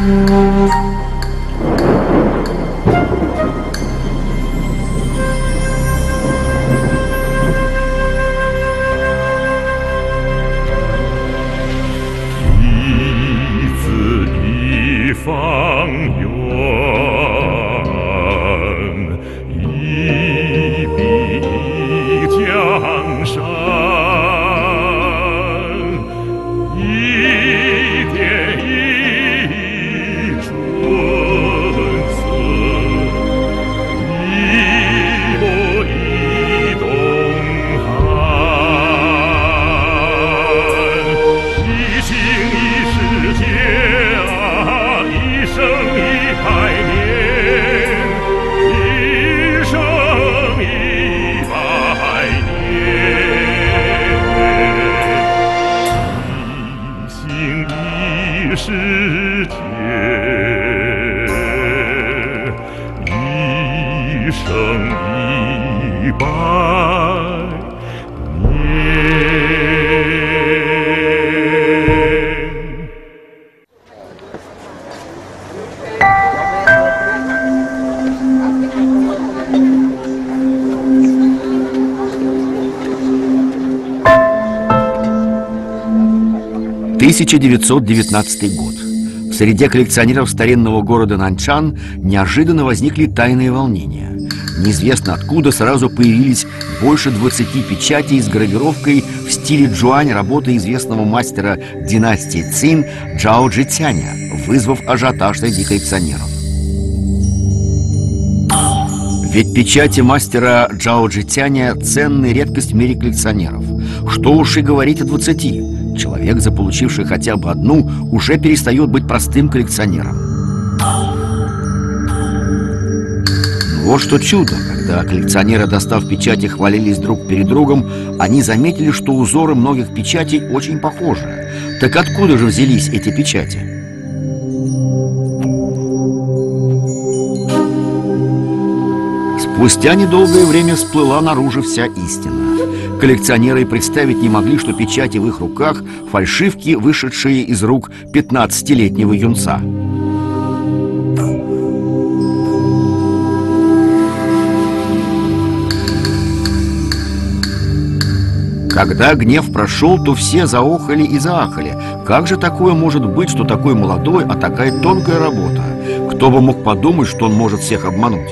1919 год. В среде коллекционеров старинного города Наньчан неожиданно возникли тайные волнения. Неизвестно откуда сразу появились больше 20 печатей с гравировкой в стиле Джуань работы известного мастера династии Цин Джао Джитяня, вызвав ажиотаж среди коллекционеров. Ведь печати мастера Джао Джитяня – ценная редкость в мире коллекционеров. Что уж и говорить о 20. Человек, заполучивший хотя бы одну, уже перестает быть простым коллекционером. Вот что чудо, когда коллекционеры, достав печати, хвалились друг перед другом, они заметили, что узоры многих печатей очень похожи. Так откуда же взялись эти печати? Спустя недолгое время всплыла наружу вся истина. Коллекционеры и представить не могли, что печати в их руках – фальшивки, вышедшие из рук 15-летнего юнца. Когда гнев прошел, то все заохали и заахали. Как же такое может быть, что такой молодой, а такая тонкая работа? Кто бы мог подумать, что он может всех обмануть?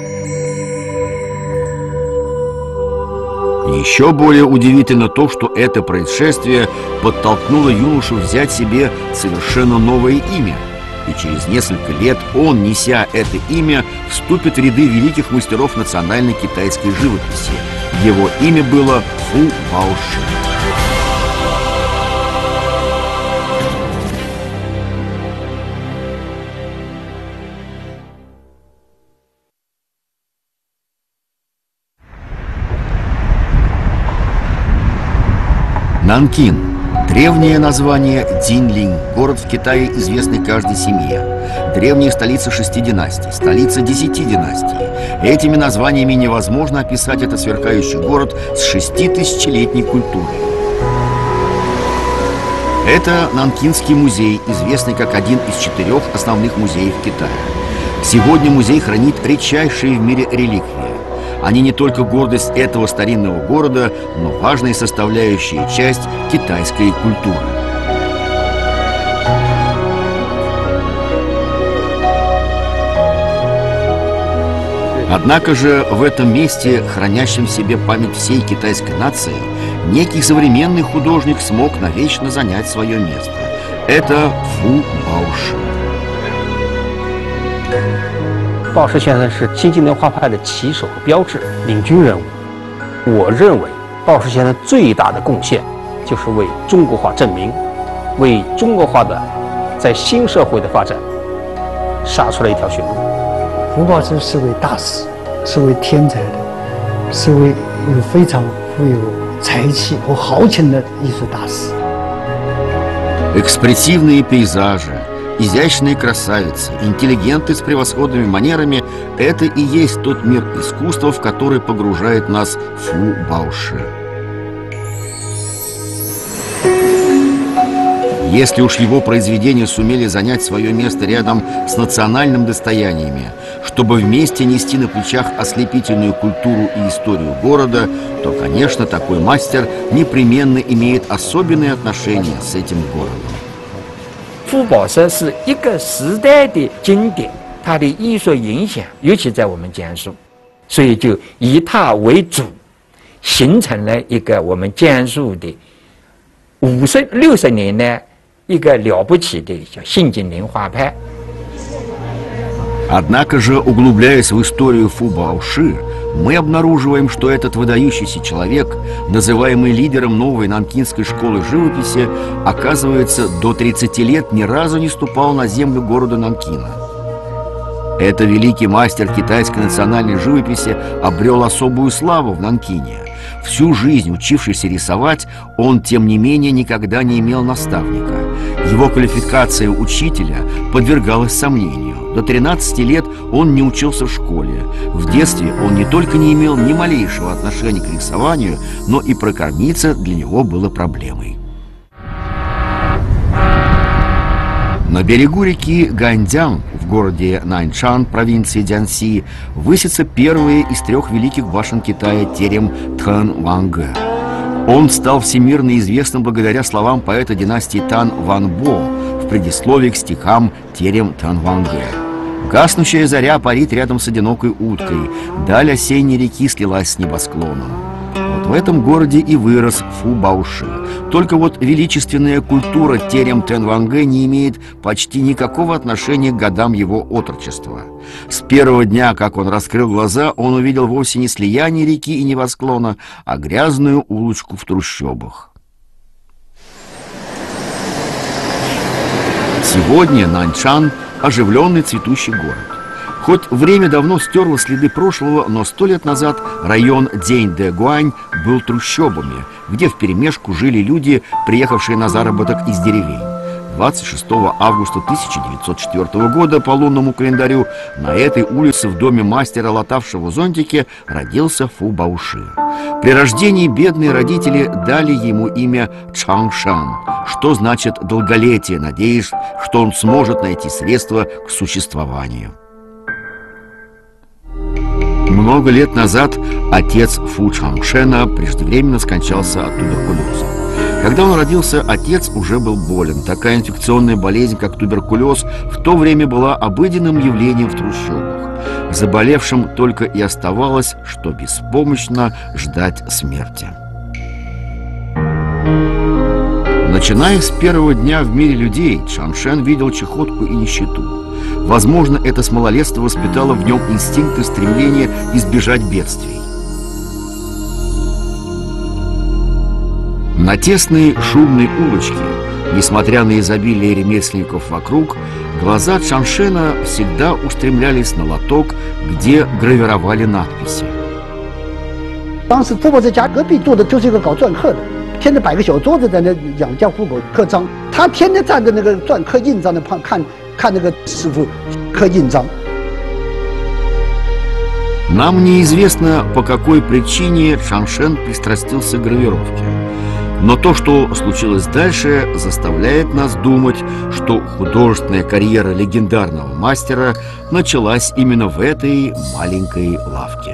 Еще более удивительно то, что это происшествие подтолкнуло юношу взять себе совершенно новое имя. И через несколько лет он, неся это имя, вступит в ряды великих мастеров национальной китайской живописи. Его имя было Фу Баоши. Нанкин. Древнее название Динлинь, город в Китае, известный каждой семье. Древняя столица 6 династий, столица 10 династий. Этими названиями невозможно описать этот сверкающий город с 6000-летней культурой. Это Нанкинский музей, известный как один из 4 основных музеев Китая. Сегодня музей хранит редчайшие в мире реликвии. Они не только гордость этого старинного города, но важная составляющая часть китайской культуры. Однако же в этом месте, хранящем в себе память всей китайской нации, некий современный художник смог навечно занять свое место. Это Фу Баоши. 鲍氏先生是新近代画派的旗手和标志、领军人物。我认为，鲍氏先生最大的贡献就是为中国画证明，为中国画的在新社会的发展杀出了一条血路。 胡宝师是位大师，是位天才的，是位非常富有才气和豪情的艺术大师。 Экспрессивные пейзажи, изящные красавицы, интеллигенты с превосходными манерами – это и есть тот мир искусства, в который погружает нас Фу Баоши. Если уж его произведения сумели занять свое место рядом с национальными достояниями, чтобы вместе нести на плечах ослепительную культуру и историю города, то, конечно, такой мастер непременно имеет особенные отношения с этим городом. 福宝社是一个时代的经典，它的艺术影响，尤其在我们江苏，所以就以它为主，形成了一个我们江苏的50、60年代一个了不起的叫新景林画派。 Однако же, углубляясь в историю Фу Баоши, мы обнаруживаем, что этот выдающийся человек, называемый лидером новой нанкинской школы живописи, оказывается, до 30 лет ни разу не ступал на землю города Нанкина. Это великий мастер китайской национальной живописи обрел особую славу в Нанкине. Всю жизнь учившийся рисовать, он, тем не менее, никогда не имел наставника. Его квалификация учителя подвергалась сомнению. До 13 лет он не учился в школе. В детстве он не только не имел ни малейшего отношения к рисованию, но и прокормиться для него было проблемой. На берегу реки Ганьцзян в городе Наньчан, провинции Цзянси, высится первый из 3 великих башен Китая терем Тэн Вангэ. Он стал всемирно известным благодаря словам поэта династии Тан Ван Бо в предисловии к стихам терем Тэн Вангэ. Гаснущая заря парит рядом с одинокой уткой, даль осенней реки слилась с небосклоном. Вот в этом городе и вырос Фу Баоши. Только вот величественная культура терем Тэн Вангэ не имеет почти никакого отношения к годам его отрочества. С первого дня, как он раскрыл глаза, он увидел вовсе не слияние реки и небосклона, а грязную улочку в трущобах. Сегодня Наньчан – оживленный цветущий город. Хоть время давно стерло следы прошлого, но 100 лет назад район Дзяньдэгуань был трущобами, где вперемешку жили люди, приехавшие на заработок из деревень. 26 августа 1904 года по лунному календарю на этой улице в доме мастера, латавшего зонтики, родился Фу Баоши. При рождении бедные родители дали ему имя Чангшан, что значит «долголетие», надеясь, что он сможет найти средства к существованию. Много лет назад отец Фу Чангшена преждевременно скончался от туберкулеза. Когда он родился, отец уже был болен. Такая инфекционная болезнь, как туберкулез, в то время была обыденным явлением в трущобах. Заболевшим только и оставалось, что беспомощно ждать смерти. Начиная с первого дня в мире людей, Чангшен видел чахотку и нищету. Возможно, это с малолетства воспитало в нем инстинкт и стремление избежать бедствий. На тесной шумной улочке, несмотря на изобилие ремесленников вокруг, глаза Чангшена всегда устремлялись на лоток, где гравировали надписи. 当时富伯这家隔壁住的就是一个搞篆刻的，天天摆个小桌子在那养家糊口刻章，他天天站在那个篆刻印章的旁看那个师傅刻印章。 Нам неизвестно, по какой причине Чангшен пристрастился к гравировке. Но то, что случилось дальше, заставляет нас думать, что художественная карьера легендарного мастера началась именно в этой маленькой лавке.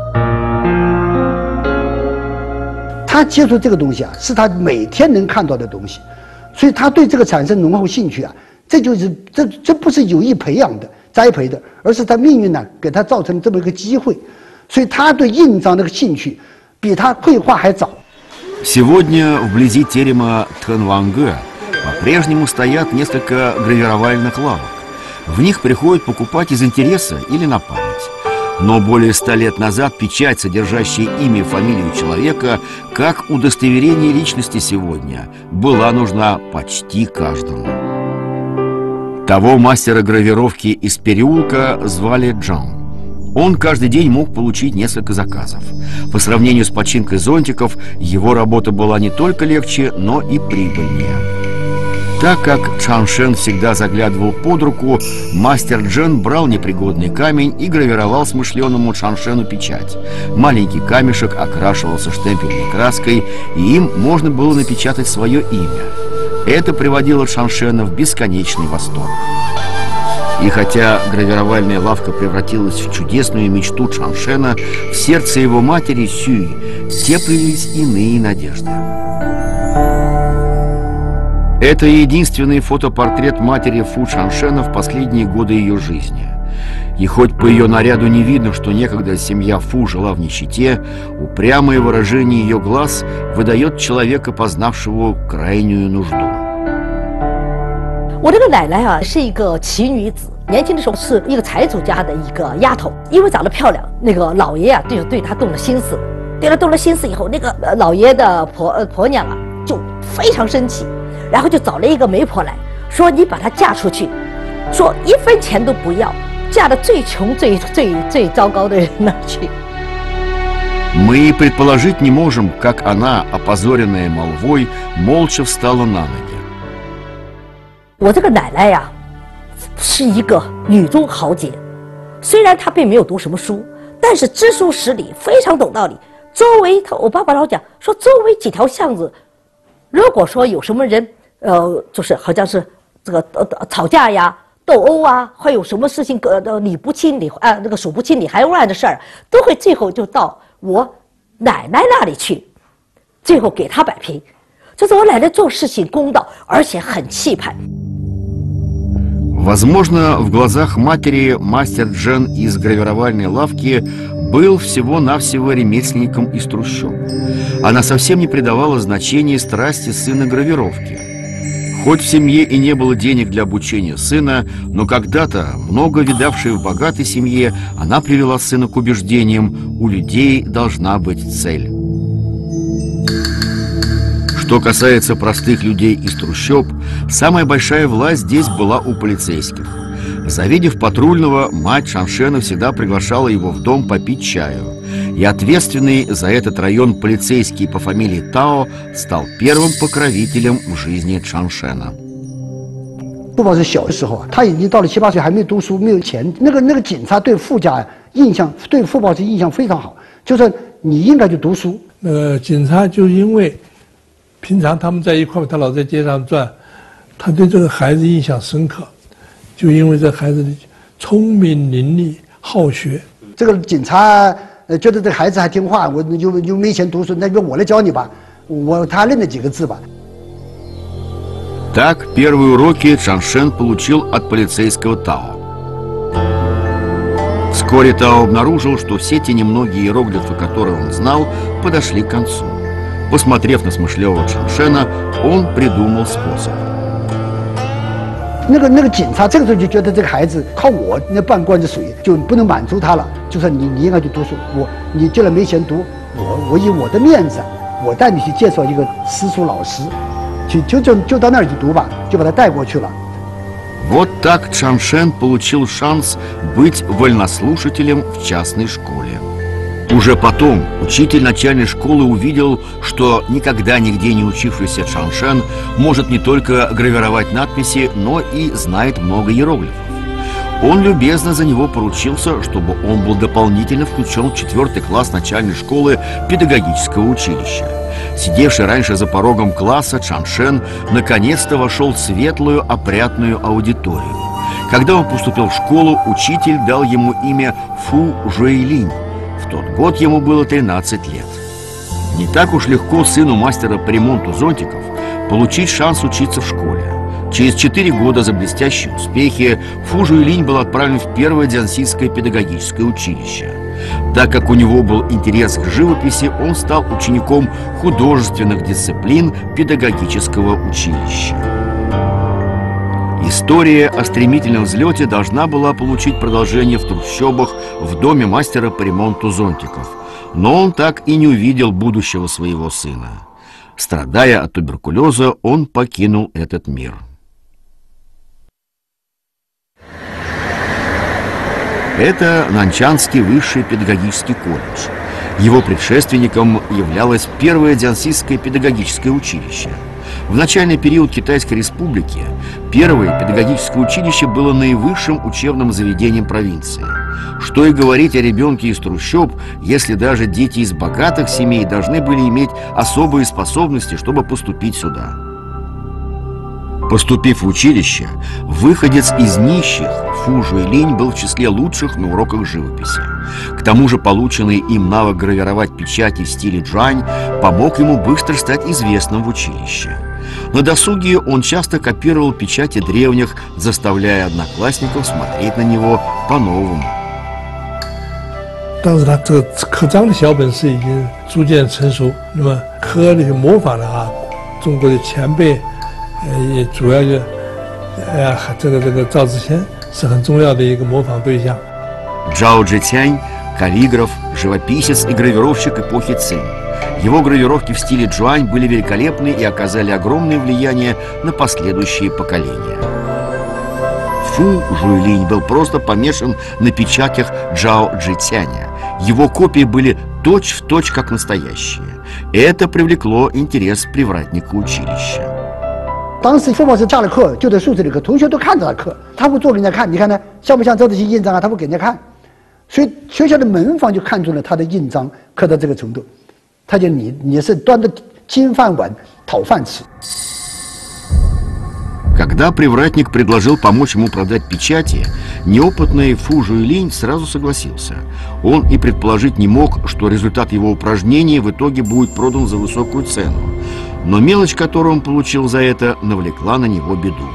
他接触这个东西啊，是他每天能看到的东西，所以他对这个产生浓厚兴趣啊。这不是有意培养的、栽培的，而是他命运呢给他造成这么一个机会，所以他对印章的兴趣比他绘画还早。 Сегодня вблизи терема Тэн Вангэ по-прежнему стоят несколько гравировальных лавок. В них приходят покупать из интереса или на память. Но более 100 лет назад печать, содержащая имя и фамилию человека, как удостоверение личности сегодня, была нужна почти каждому. Того мастера гравировки из переулка звали Джан. Он каждый день мог получить несколько заказов. По сравнению с починкой зонтиков, его работа была не только легче, но и прибыльнее. Так как Чангшен всегда заглядывал под руку, мастер Джен брал непригодный камень и гравировал смышленому Чангшену печать. Маленький камешек окрашивался штемпельной краской, и им можно было напечатать свое имя. Это приводило Чаншена в бесконечный восторг. И хотя гравировальная лавка превратилась в чудесную мечту Чаншена, в сердце его матери Сюй теплились иные надежды. Это единственный фотопортрет матери Фу Чаншена в последние годы ее жизни. И хоть по ее наряду не видно, что некогда семья Фу жила в нищете, упрямое выражение ее глаз выдает человека, познавшего крайнюю нужду. 我这个奶奶啊，是一个奇女子。年轻的时候是一个财主家的一个丫头，因为长得漂亮，那个老爷啊就对她动了心思。动了心思以后，那个老爷的婆娘啊就非常生气，然后就找了一个媒婆来说：“你把她嫁出去，说1分钱都不要，嫁到最穷、最糟糕的人那儿去。” Мы и предположить не можем, как она, опозоренная молвой, молча встала на ноги. 我这个奶奶呀，是一个女中豪杰，虽然她并没有读什么书，但是知书识礼，非常懂道理。周围我爸爸老讲说，周围几条巷子，如果说有什么人，就是好像是这个吵架呀、斗殴啊，会有什么事情理不清那个数不清理还乱的事儿，都会最后就到我奶奶那里去，最后给她摆平。就是我奶奶做事情公道，而且很气派。 Возможно, в глазах матери мастер Джен из гравировальной лавки был всего-навсего ремесленником из трущоб. Она совсем не придавала значения страсти сына гравировки. Хоть в семье и не было денег для обучения сына, но когда-то, много видавшая в богатой семье, она привела сына к убеждениям: у людей должна быть цель. Что касается простых людей из трущоб, самая большая власть здесь была у полицейских. Завидев патрульного, мать Чаншена всегда приглашала его в дом попить чаю. И ответственный за этот район полицейский по фамилии Тао стал первым покровителем в жизни Чаншена. 傅宝是小的时候啊，他已经到了7、8岁，还没读书，没有钱。那个警察对傅家印象，对傅宝是印象非常好，就说你应该去读书。 警察就因为平常他们在一块，他老在街上转，他对这个孩子印象深刻，就因为这孩子聪明伶俐、好学。 这个警察觉得这孩子还听话，我就没钱读书，那就我来教你吧，他认了几个字吧。 Так, первые уроки Чаншен получил от полицейского Тао. Вскоре Тао обнаружил, что все те немногие иероглифы, которые он знал, подошли к концу. Посмотрев на смышленого Чаншена, он придумал способ. 那个警察这个时候就觉得这个孩子靠我那半罐子水就不能满足他了，就说你应该去读书，你既然没钱读，我以我的面子，我带你去介绍一个私塾老师，就到那儿去读吧，就把他带过去了。 Вот так Чаншен получил шанс быть вольнослушателем в частной школе. Уже потом учитель начальной школы увидел, что никогда нигде не учившийся Чаншен может не только гравировать надписи, но и знает много иероглифов. Он любезно за него поручился, чтобы он был дополнительно включен в 4 класс начальной школы педагогического училища. Сидевший раньше за порогом класса, Чаншен наконец-то вошел в светлую, опрятную аудиторию. Когда он поступил в школу, учитель дал ему имя Фу Жуэлинь. В тот год ему было 13 лет. Не так уж легко сыну мастера по ремонту зонтиков получить шанс учиться в школе. Через 4 года за блестящие успехи Фу Жуэлинь был отправлен в первое дзянсийское педагогическое училище. Так как у него был интерес к живописи, он стал учеником художественных дисциплин педагогического училища. История о стремительном взлете должна была получить продолжение в трущобах в доме мастера по ремонту зонтиков. Но он так и не увидел будущего своего сына. Страдая от туберкулеза, он покинул этот мир. Это Нанчанский высший педагогический колледж. Его предшественником являлось первое дзянсийское педагогическое училище. В начальный период Китайской Республики первое педагогическое училище было наивысшим учебным заведением провинции. Что и говорить о ребенке из трущоб, если даже дети из богатых семей должны были иметь особые способности, чтобы поступить сюда. Поступив в училище, выходец из нищих, Фу Жуйлинь был в числе лучших на уроках живописи. К тому же полученный им навык гравировать печати в стиле Джуань помог ему быстро стать известным в училище. На досуге он часто копировал печати древних, заставляя одноклассников смотреть на него по-новому. 当时他这个刻章的小本事已经逐渐成熟，那么刻那些模仿的中国的前辈，也主要就，这个赵自谦是很重要的一个模仿对象。 Zhao Zhitian – каллиграф, живописец и гравировщик эпохи Цин. Его гравировки в стиле Джуань были великолепны и оказали огромное влияние на последующие поколения. Фу Жуйлинь был просто помешан на печатях Джао Джитяня. Его копии были точь-в-точь как настоящие. Это привлекло интерес привратника училища. 当时傅抱石下了课就在宿舍里刻，同学都看着他刻，他会做给人家看，你看呢，像不像赵自谦印章啊？他会给人家看，所以学校的门房就看出了他的印章刻到这个程度，他就你是端着金饭碗讨饭吃。 Когда привратник предложил помочь ему продать печати, неопытный Фу Жуйлинь сразу согласился. Он и предположить не мог, что результат его упражнения в итоге будет продан за высокую цену. Но мелочь, которую он получил за это, навлекла на него беду.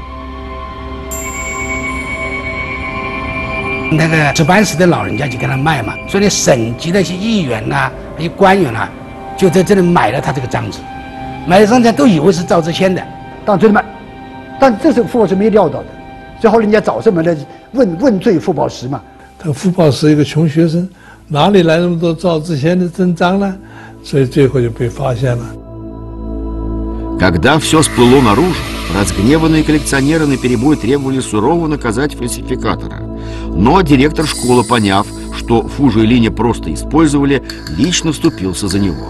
那个值班室的老人家就给他卖嘛，所以省级的一些议员呐、还有官员呐、就在这里买了他这个章子，买了章子都以为是赵自谦的， 当真的卖，但这是傅抱石没料到的，最后人家找上门来问罪傅抱石嘛。 他傅抱石一个穷学生，哪里来那么多赵自谦的真章呢？所以最后就被发现了。 Когда все всплыло наружу, разгневанные коллекционеры наперебой требовали сурово наказать фальсификатора. Но директор школы, поняв, что Фу Жуйлиня просто использовали, лично вступился за него.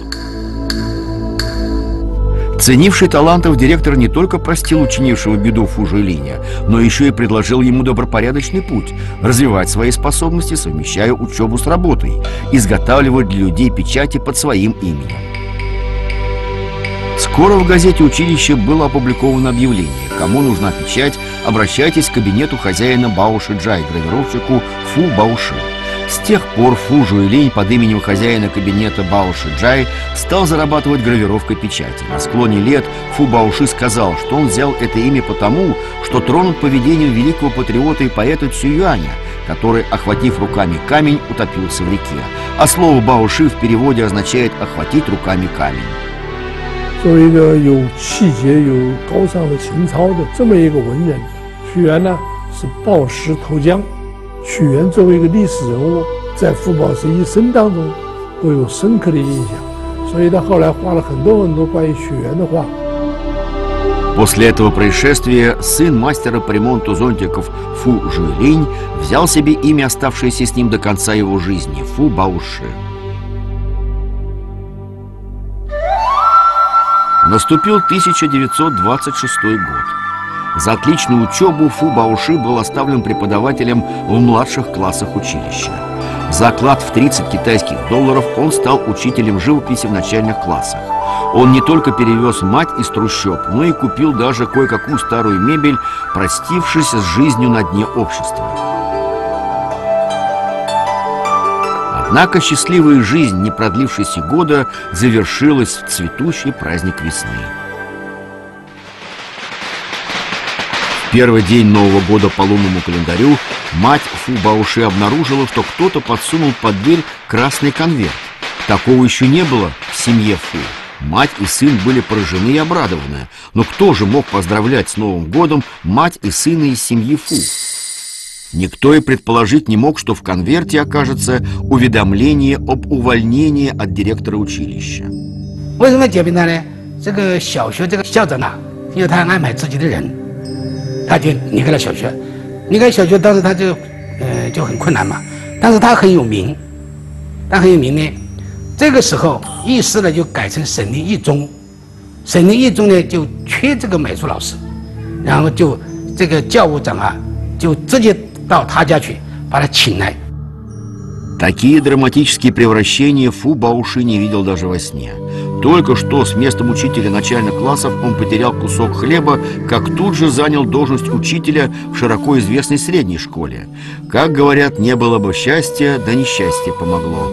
Ценивший талантов директор не только простил учинившего беду Фу Жуйлиня, но еще и предложил ему добропорядочный путь – развивать свои способности, совмещая учебу с работой, изготавливать для людей печати под своим именем. Скоро в газете училища было опубликовано объявление: кому нужна печать, обращайтесь к кабинету хозяина Бао Шиджай, гравировщику Фу Баоши. С тех пор Фу Жуйлинь под именем хозяина кабинета Бао Шиджай стал зарабатывать гравировкой печати. На склоне лет Фу Баоши сказал, что он взял это имя потому, что тронут поведением великого патриота и поэта Цююаня, который, охватив руками камень, утопился в реке. А слово Баоши в переводе означает «охватить руками камень». 作为一个有气节、有高尚的情操的这么一个文人，屈原呢是抱石投江。屈原作为一个历史人物，在傅抱石一生当中都有深刻的印象，所以他后来画了很多关于屈原的画。 После этого происшествия сын мастера по ремонту зонтиков Фу Жуйлинь взял себе имя, оставшееся с ним до конца его жизни – Фу Баоши. Наступил 1926 год. За отличную учебу Фу Баоши был оставлен преподавателем в младших классах училища. За оклад в 30 китайских долларов он стал учителем живописи в начальных классах. Он не только перевез мать из трущоб, но и купил даже кое-какую старую мебель, простившись с жизнью на дне общества. Однако счастливая жизнь, не продлившаяся года, завершилась в цветущий праздник весны. В первый день Нового года по лунному календарю мать Фу Баоши обнаружила, что кто-то подсунул под дверь красный конверт. Такого еще не было в семье Фу. Мать и сын были поражены и обрадованы. Но кто же мог поздравлять с Новым годом мать и сына из семьи Фу? Никто и предположить не мог, что в конверте окажется уведомление об увольнении от директора училища. 为什么解聘他呢？这个小学这个校长啊，因为他安排自己的人，他就离开了小学。离开小学，当时他就很困难嘛。但是他很有名，他很有名呢。这个时候，议事呢就改成省立一中，省立一中呢就缺这个美术老师，然后就这个教务长啊就直接到他家去把他请来。 Такие драматические превращения Фу Баоши не видел даже во сне. Только что с местом учителя начальных классов он потерял кусок хлеба, как тут же занял должность учителя в широко известной средней школе. Как говорят, не было бы счастья, да несчастье помогло.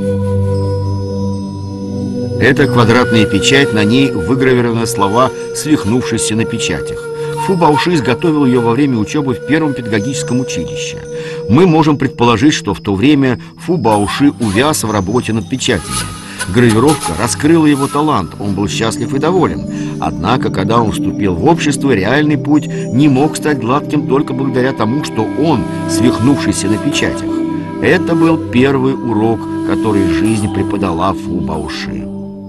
Это квадратная печать, на ней выгравированы слова, свихнувшиеся на печатях. Фу Баоши изготовил ее во время учебы в первом педагогическом училище. Мы можем предположить, что в то время Фу Баоши увяз в работе над печатями. Гравировка раскрыла его талант, он был счастлив и доволен. Однако, когда он вступил в общество, реальный путь не мог стать гладким только благодаря тому, что он, свихнувшийся на печатях. Это был первый урок, который жизнь преподала Фу Баоши.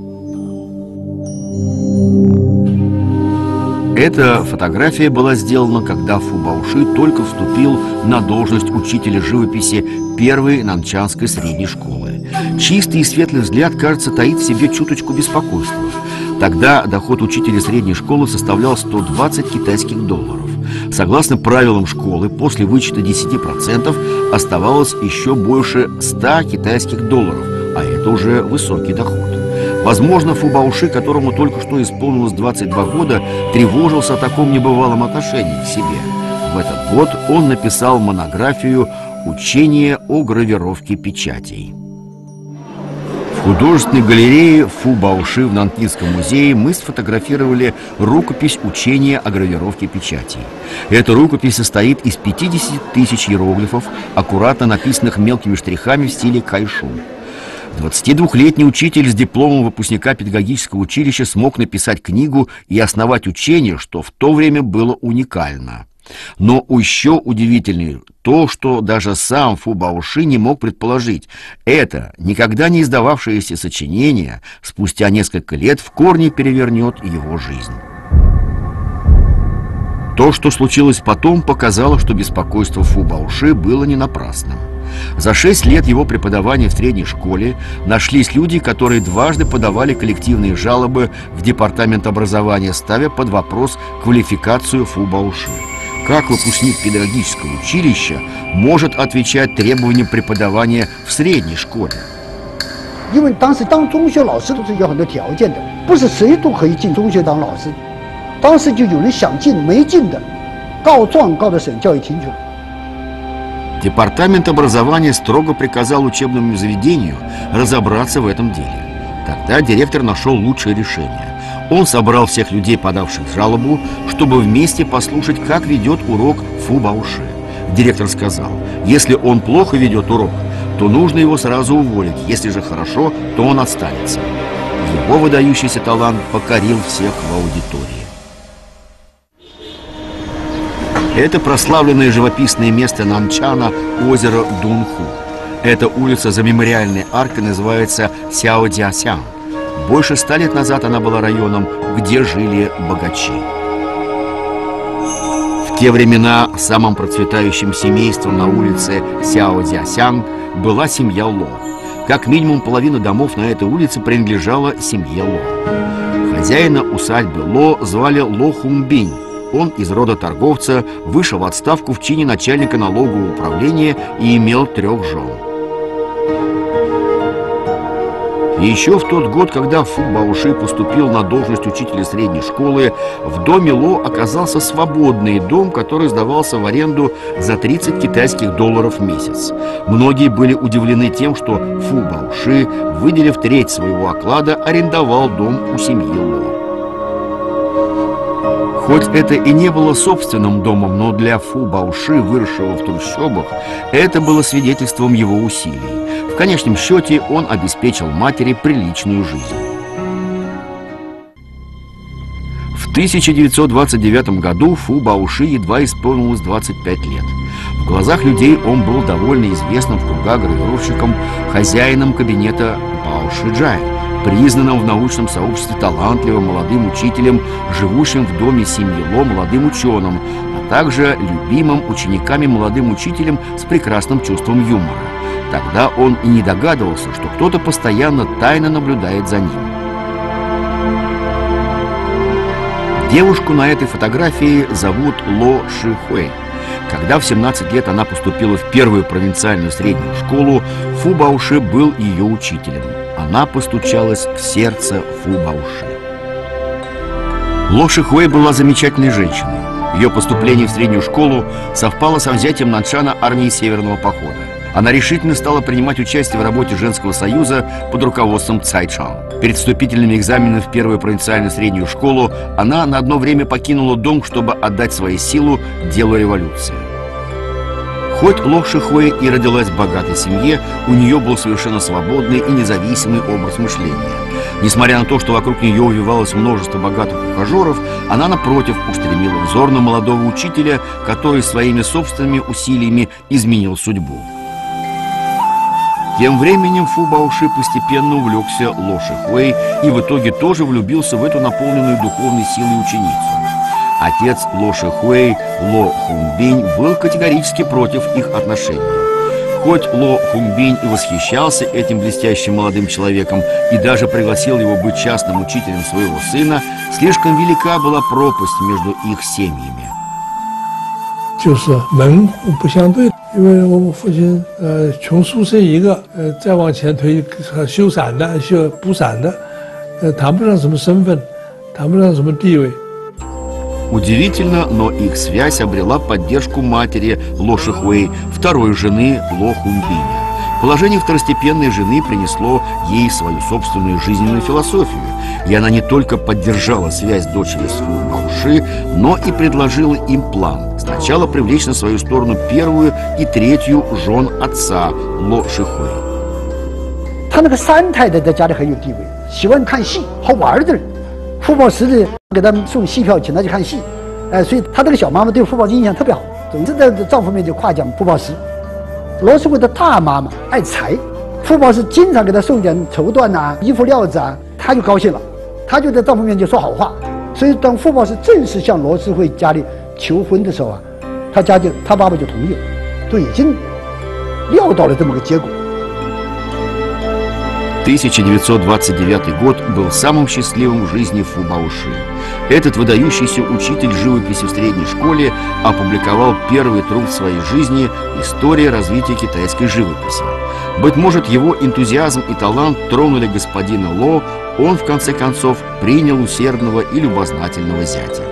Эта фотография была сделана, когда Фу Баоши только вступил на должность учителя живописи первой нанчанской средней школы. Чистый и светлый взгляд, кажется, таит в себе чуточку беспокойства. Тогда доход учителя средней школы составлял 120 китайских долларов. Согласно правилам школы, после вычета 10% оставалось еще больше 100 китайских долларов, а это уже высокий доход. Возможно, Фу Баоши, которому только что исполнилось 22 года, тревожился о таком небывалом отношении к себе. В этот год он написал монографию «Учение о гравировке печатей». В художественной галерее Фу Баоши в Нанкинском музее мы сфотографировали рукопись «Учение о гравировке печатей». Эта рукопись состоит из 50 тысяч иероглифов, аккуратно написанных мелкими штрихами в стиле кайшу. 22-летний учитель с дипломом выпускника педагогического училища смог написать книгу и основать учение, что в то время было уникально. Но еще удивительнее то, что даже сам Фу Баоши не мог предположить. Это никогда не издававшееся сочинение спустя несколько лет в корне перевернет его жизнь. То, что случилось потом, показало, что беспокойство Фу Баоши было не напрасным. За 6 лет его преподавания в средней школе нашлись люди, которые дважды подавали коллективные жалобы в департамент образования, ставя под вопрос квалификацию Фу Баоши. Как выпускник педагогического училища может отвечать требованиям преподавания в средней школе? 因为当时当中学老师都是有很多条件的，不是谁都可以进中学当老师。当时就有人想进没进的，告状告到省教育厅去了。 Департамент образования строго приказал учебному заведению разобраться в этом деле. Тогда директор нашел лучшее решение. Он собрал всех людей, подавших жалобу, чтобы вместе послушать, как ведет урок Фу Баоши. Директор сказал, если он плохо ведет урок, то нужно его сразу уволить, если же хорошо, то он останется. Его выдающийся талант покорил всех в аудитории. Это прославленное живописное место Нанчана – озеро Дунху. Эта улица за мемориальной аркой называется Сяодзясян. Больше 100 лет назад она была районом, где жили богачи. В те времена самым процветающим семейством на улице Сяодзясян была семья Ло. Как минимум половина домов на этой улице принадлежала семье Ло. Хозяина усадьбы Ло звали Ло Хунбинь. Он из рода торговца, вышел в отставку в чине начальника налогового управления и имел 3 жен. И еще в тот год, когда Фу Баоши поступил на должность учителя средней школы, в доме Ло оказался свободный дом, который сдавался в аренду за 30 китайских долларов в месяц. Многие были удивлены тем, что Фу Баоши, выделив треть своего оклада, арендовал дом у семьи Ло. Хоть это и не было собственным домом, но для Фу Баоши, выросшего в трущобах, это было свидетельством его усилий. В конечном счете он обеспечил матери приличную жизнь. В 1929 году Фу Баоши едва исполнилось 25 лет. В глазах людей он был довольно известным в кругах гравировщиком, хозяином кабинета Баошиджай, признанным в научном сообществе талантливым молодым учителем, живущим в доме семьи Ло молодым ученым, а также любимым учениками молодым учителем с прекрасным чувством юмора. Тогда он и не догадывался, что кто-то постоянно тайно наблюдает за ним. Девушку на этой фотографии зовут Ло Шихуэй. Когда в 17 лет она поступила в первую провинциальную среднюю школу, Фу Баоши был ее учителем. Она постучалась в сердце Фу Баоши. Ло Шихуэй была замечательной женщиной. Ее поступление в среднюю школу совпало со взятием Наншана армии Северного похода. Она решительно стала принимать участие в работе женского союза под руководством Цай Чжан. Перед вступительными экзаменами в первую провинциальную среднюю школу она на одно время покинула дом, чтобы отдать свою силу делу революции. Хоть Ло Шихуэй и родилась в богатой семье, у нее был совершенно свободный и независимый образ мышления. Несмотря на то, что вокруг нее увивалось множество богатых ухажеров, она, напротив, устремила взор на молодого учителя, который своими собственными усилиями изменил судьбу. Тем временем Фу Баоши постепенно увлекся Ло Шихуэй и в итоге тоже влюбился в эту наполненную духовной силой ученицу. Отец Ло Шихуэй, Ло Хунбинь, был категорически против их отношений. Хоть Ло Хунбинь и восхищался этим блестящим молодым человеком и даже пригласил его быть частным учителем своего сына, слишком велика была пропасть между их семьями. 就是门户不相对，因为我们父亲穷书生一个，再往前推修伞的、补伞的，谈不上什么身份，谈不上什么地位。 Удивительно, но их связь обрела поддержку матери Ло Шихуэй, второй жены Ло Хунбиня. Положение второстепенной жены принесло ей свою собственную жизненную философию, и она не только поддержала связь дочери с Фу Баоши, но и предложила им план. Сначала привлечь на свою сторону первую и третью жен отца Ло Шихуэй. 他那个三太太在家里很有地位，喜欢看戏、好玩的人。傅抱石的给他们送戏票，请他去看戏，所以他这个小妈妈对傅抱石印象特别好，总是在丈夫面前夸奖傅抱石。罗世贵的大妈妈爱财，傅抱石经常给她送点绸缎啊、衣服料子啊，她就高兴了，她就在丈夫面前说好话。所以当傅抱石正式向罗世贵家里求婚的时候啊，他爸爸就同意了，都已经料到了这么个结果。 1929 год был самым счастливым в жизни Фу Баоши. Этот выдающийся учитель живописи в средней школе опубликовал первый труд в своей жизни «История развития китайской живописи». Быть может, его энтузиазм и талант тронули господина Ло, он в конце концов принял усердного и любознательного зятя.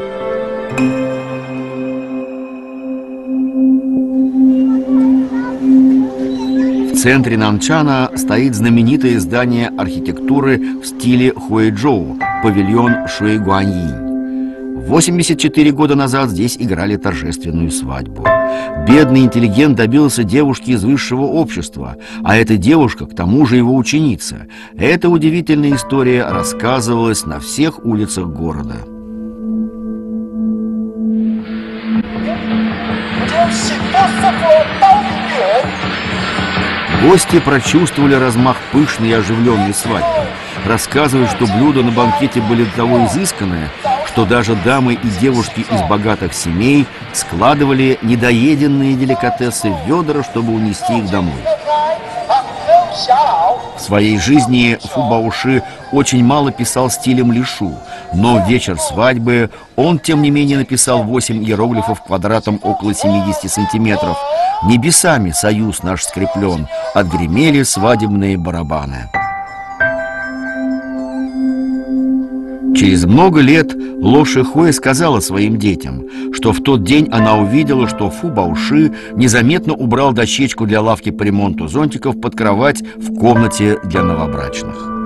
В центре Нанчана стоит знаменитое здание архитектуры в стиле Хуэйчжоу – павильон Шуэйгуаньинь. 84 года назад здесь играли торжественную свадьбу. Бедный интеллигент добился девушки из высшего общества, а эта девушка, к тому же, его ученица. Эта удивительная история рассказывалась на всех улицах города. Гости прочувствовали размах пышной и оживленной свадьбы. Рассказывают, что блюда на банкете были до того изысканные, что даже дамы и девушки из богатых семей складывали недоеденные деликатесы в ведра, чтобы унести их домой. В своей жизни Фу Баоши очень мало писал стилем лишу, но в вечер свадьбы он, тем не менее, написал 8 иероглифов квадратом около 70 сантиметров. «Небесами союз наш скреплен, отгремели свадебные барабаны». Через много лет Ло Шихуэй сказала своим детям, что в тот день она увидела, что Фу Баоши незаметно убрал дощечку для лавки по ремонту зонтиков под кровать в комнате для новобрачных.